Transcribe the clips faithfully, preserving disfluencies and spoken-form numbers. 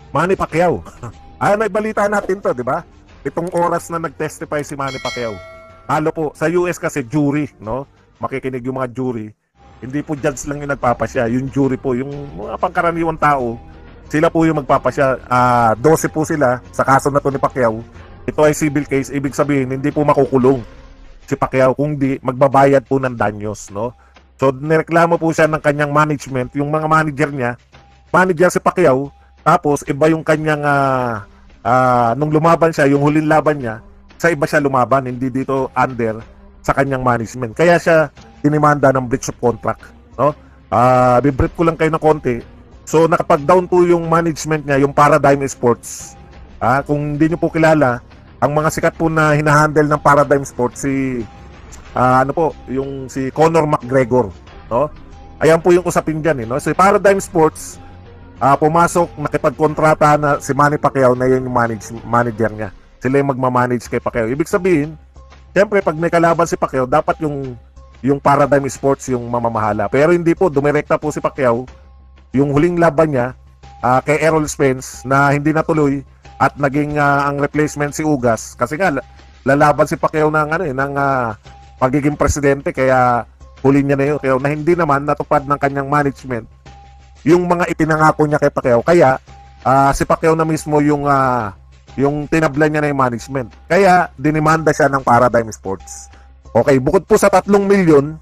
Manny Pacquiao. Ay, may balita natin to, di ba? Itong oras na nag-testify si Manny Pacquiao. Halo po, sa U S kasi jury, no? Makikinig yung mga jury. Hindi po judge lang yung nagpapasya. Yung jury po, yung mga pangkaraniwang tao, sila po yung magpapasya. Uh, twelve po sila sa kaso na to ni Pacquiao. Ito ay civil case, ibig sabihin, hindi po makukulong si Pacquiao, kung di, magbabayad po ng danyos, no? So, nireklamo po siya ng kanyang management, yung mga manager niya, manager si Pacquiao, tapos iba yung kanyang, uh, uh, nung lumaban siya, yung huling laban niya, sa iba siya lumaban, hindi dito under sa kanyang management. Kaya siya dinimanda ng breach of contract, no? Ah, uh, bibrief ko lang kayo ng konti. So nakapag-down po yung management niya, yung Paradigm Sports. Ah, kung hindi niyo po kilala, ang mga sikat po na hinahandle ng Paradigm Sports si uh, ano po, yung si Conor McGregor, no? Ayan po yung usapin diyan, eh, no? Si Paradigm Sports uh, pumasok, nakipagkontrata na si Manny Pacquiao na yun yung manage, manager niya. Sila yung magmamanage kay Pacquiao. Ibig sabihin, siyempre pag may kalaban si Pacquiao, dapat yung yung Paradigm Sports yung mamamahala. Pero hindi po, dumirekta po si Pacquiao yung huling laban niya uh, kay Errol Spence na hindi natuloy at naging uh, ang replacement si Ugas kasi nga lalaban si Pacquiao ng ano eh ng uh, pagiging presidente, kaya huli niya na yun, kaya na hindi naman natupad ng kanyang management yung mga ipinangako niya kay Pacquiao. Kaya uh, si Pacquiao na mismo yung uh, yung tinabla niya na yung management. Kaya dinimanda siya ng Paradigm Sports. Okay, bukod po sa tatlong milyon,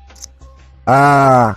ah,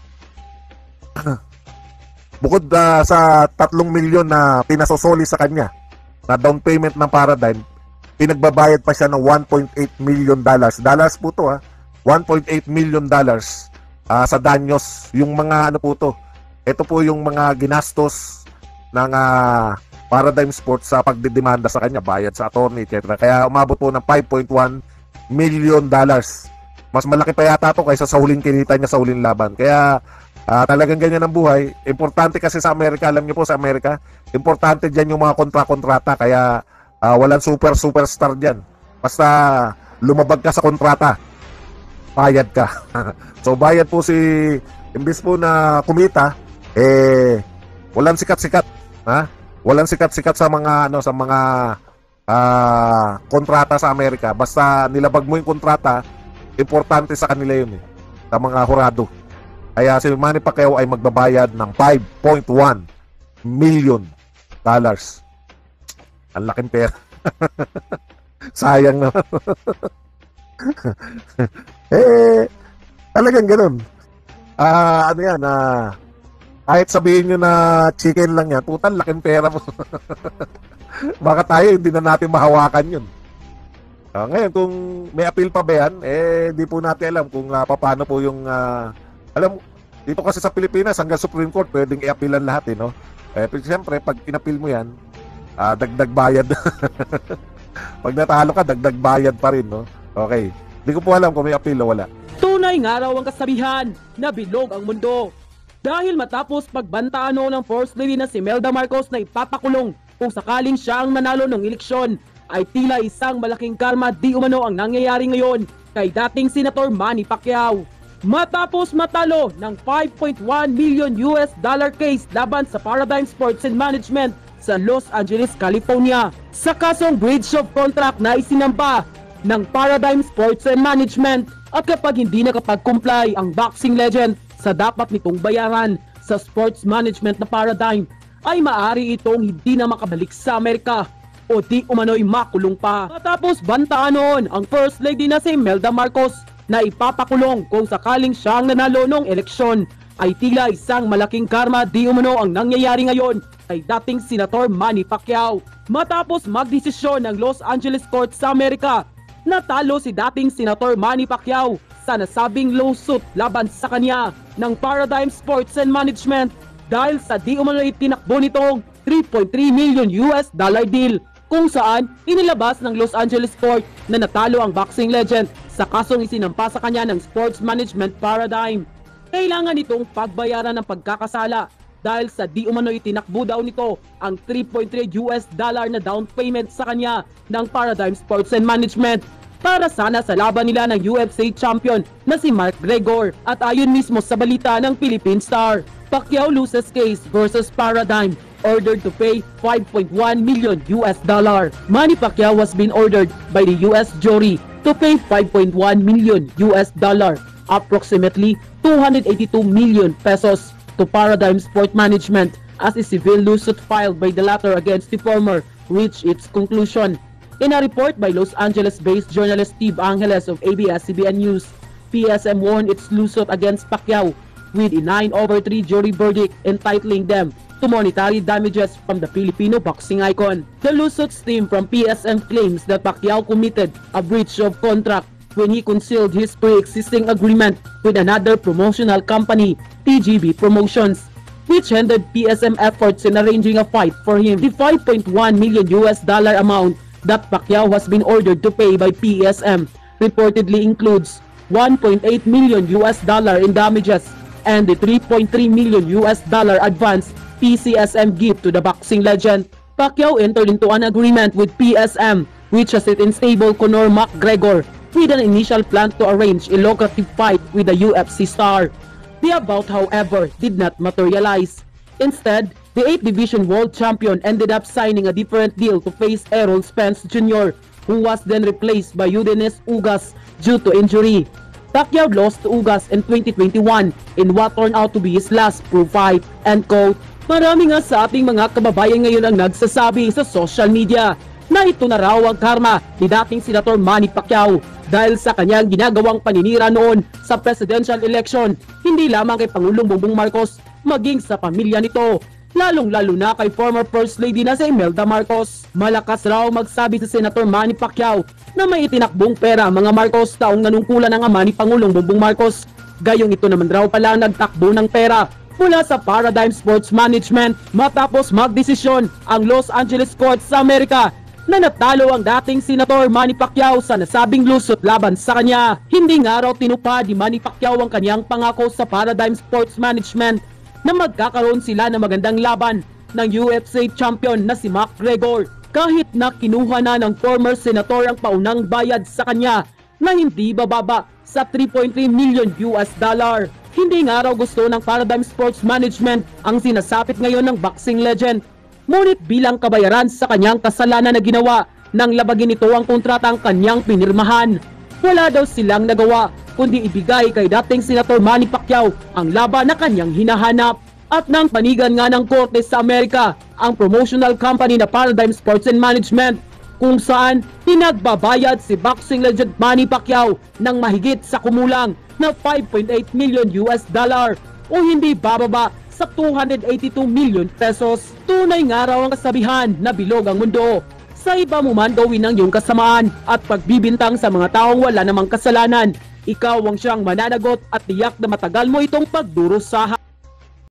uh, bukod uh, sa tatlong milyon na pinasosoli sa kanya, na down payment ng Paradigm, pinagbabayad pa siya ng one point eight million dollars. Dollars po to ha, one point eight million dollars uh, sa danyos. Yung mga ano po to, ito po yung mga ginastos ng uh, Paradigm Sports sa pagdidemanda sa kanya, bayad sa attorney, et cetera. Kaya umabot po ng five point one million dollars. Mas malaki pa yata to kaysa sa huling kinita niya sa huling laban. Kaya uh, talagang ganyan ang buhay. Importante kasi sa Amerika, alam niyo po sa Amerika, importante dyan yung mga kontra-kontrata. Kaya uh, walang super superstar dyan. Basta lumabag ka sa kontrata, bayad ka. So bayad po si, imbis po na kumita, eh walang sikat-sikat, ha? Walang sikat-sikat sa mga ano sa mga uh, kontrata sa Amerika. Basta nilabag mo yung kontrata, importante sa kanila yun eh, sa mga hurado. Kaya si Manny Pacquiao ay magbabayad ng five point one million dollars. Ang laking pera. Sayang na. Eh, talagang ganun. Ah, uh, ano yan, ah, uh, kahit sabihin nyo na chicken lang yan, putan, laking pera mo. Baka tayo, hindi na natin mahawakan yun. Uh, ngayon, kung may appeal pa ba yan, eh, di po natin alam kung uh, paano po yung, uh, alam, dito kasi sa Pilipinas, hanggang Supreme Court, pwedeng i-appealan lahat, eh, no? Eh, siyempre, pag in-appeal mo yan, uh, dagdag bayad. Pag natalo ka, dagdag bayad pa rin, no? Okay. Di ko po alam kung may appeal o wala. Tunay nga raw ang kasabihan na bilog ang mundo. Dahil matapos pagbantaano ng First Lady na si Imelda Marcos na ipapakulong kung sakaling siya ang nanalo ng eleksyon, ay tila isang malaking karma di umano ang nangyayari ngayon kay dating Senator Manny Pacquiao. Matapos matalo ng five point one million U S dollar case laban sa Paradigm Sports and Management sa Los Angeles, California, sa kasong breach of contract na isinampa ng Paradigm Sports and Management, at kapag hindi nakapag-comply ang boxing legend sa dapat nitong bayaran sa sports management na Paradigm, ay maaari itong hindi na makabalik sa Amerika o di umano'y makulong pa. Matapos bantaan noon ang First Lady na si Imelda Marcos na ipapakulong kung sakaling siyang nanalo ng eleksyon, ay tila isang malaking karma di umano ang nangyayari ngayon kay dating Senator Manny Pacquiao. Matapos magdesisyon ng Los Angeles Court sa Amerika, natalo si dating Senator Manny Pacquiao sa nasabing lawsuit laban sa kanya ng Paradigm Sports and Management dahil sa di umano itinakbo nitong three point three million U S dollar deal, kung saan inilabas ng Los Angeles Court na natalo ang boxing legend sa kasong isinampa sa kanya ng Sports Management Paradigm. Kailangan itong pagbayaran ng pagkakasala dahil sa di umano itinakbo daw nito ang three point three U S dollar na down payment sa kanya ng Paradigm Sports and Management para sana sa laban nila ng U F C champion na si Mark Gregor. At ayon mismo sa balita ng Philippine Star, Pacquiao loses case versus Paradigm, ordered to pay five point one million U S dollar. Manny Pacquiao has been ordered by the U S jury to pay five point one million U S dollar, approximately two hundred eighty-two million pesos, to Paradigm Sport Management as a civil lawsuit filed by the latter against the former reached its conclusion. In a report by Los Angeles-based journalist Steve Angeles of A B S C B N News, P S M won its lawsuit against Pacquiao with a nine over three jury verdict entitling them to monetary damages from the Filipino boxing icon. The lawsuit stemmed from P S M claims that Pacquiao committed a breach of contract when he concealed his pre-existing agreement with another promotional company, T G B Promotions, which hindered P S M efforts in arranging a fight for him. The five point one million U S dollar amount that Pacquiao has been ordered to pay by P S M reportedly includes one point eight million U S dollar in damages and the three point three million U S dollar advance P C S M gift to the boxing legend. Pacquiao entered into an agreement with P S M, which has it in stable Conor McGregor, with an initial plan to arrange a lucrative fight with the U F C star. The bout, however, did not materialize. Instead, the eighth division world champion ended up signing a different deal to face Errol Spence Junior, who was then replaced by Eudenes Ugas due to injury. Pacquiao lost to Ugas in twenty twenty-one in what turned out to be his last pro fight. End quote. Marami nga sa ating mga kababayan ngayon ang nagsasabi sa social media na ito na raw ang karma ni dating Senator Manny Pacquiao dahil sa kanyang ginagawang paninira noon sa presidential election, hindi lamang kay Pangulong Bongbong Marcos, maging sa pamilya nito, lalong-lalo na kay former First Lady na si Imelda Marcos. Malakas raw magsabi si Senator Manny Pacquiao na may itinakbong pera ang mga Marcos taong nanungkulan ng ama ni Pangulong Bongbong Marcos. Gayong ito naman raw pala ang nagtakbo ng pera mula sa Paradigm Sports Management matapos magdesisyon ang Los Angeles Court sa Amerika na natalo ang dating Senator Manny Pacquiao sa nasabing lawsuit laban sa kanya. Hindi nga raw tinupad ni Manny Pacquiao ang kanyang pangako sa Paradigm Sports Management na magkakaroon sila ng magandang laban ng U F C champion na si McGregor, kahit na kinuha na ng former senator ang paunang bayad sa kanya na hindi bababa sa three point three million U S dollar. Hindi nga raw gusto ng Paradigm Sports Management ang sinasapit ngayon ng boxing legend. Ngunit bilang kabayaran sa kanyang kasalanan na ginawa, nang labagin ito ang kontratang kanyang pinirmahan. Wala daw silang nagawa kundi ibigay kay dating Senator Manny Pacquiao ang laban na kanyang hinahanap. At nang panigan nga ng korte sa Amerika ang promotional company na Paradigm Sports and Management, kung saan pinagbabayad si boxing legend Manny Pacquiao ng mahigit sa kumulang na five point eight million U S dollar o hindi bababa sa two hundred eighty-two million pesos. Tunay nga raw ang kasabihan na bilog ang mundo. Sa iba mo man gawin ang iyong kasamaan at pagbibintang sa mga taong wala namang kasalanan, ikaw ang siyang mananagot at tiyak na matagal mo itong pagdurusahan.